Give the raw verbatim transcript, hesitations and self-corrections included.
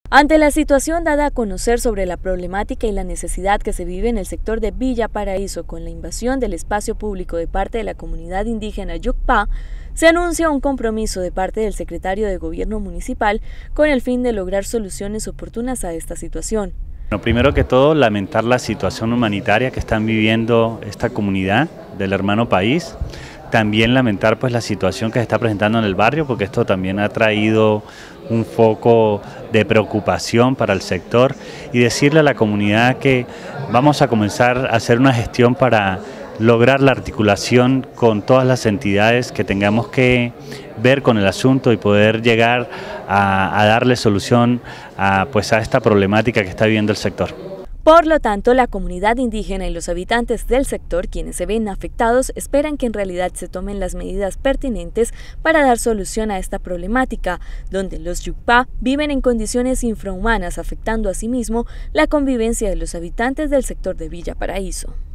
Ante la situación dada a conocer sobre la problemática y la necesidad que se vive en el sector de Villa Paraíso con la invasión del espacio público de parte de la comunidad indígena Yucpá, se anuncia un compromiso de parte del secretario de Gobierno Municipal con el fin de lograr soluciones oportunas a esta situación. Bueno, primero que todo, lamentar la situación humanitaria que están viviendo esta comunidad del hermano país. También lamentar pues la situación que se está presentando en el barrio, porque esto también ha traído un foco de preocupación para el sector, y decirle a la comunidad que vamos a comenzar a hacer una gestión para lograr la articulación con todas las entidades que tengamos que ver con el asunto y poder llegar a, a darle solución a, pues a esta problemática que está viviendo el sector. Por lo tanto, la comunidad indígena y los habitantes del sector, quienes se ven afectados, esperan que en realidad se tomen las medidas pertinentes para dar solución a esta problemática, donde los Yucpá viven en condiciones infrahumanas, afectando asimismo la convivencia de los habitantes del sector de Villa Paraíso.